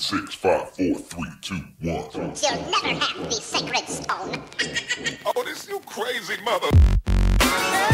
6, 5, 4, 3, 2, 1. You'll never have the sacred stone. Oh, this you crazy mother.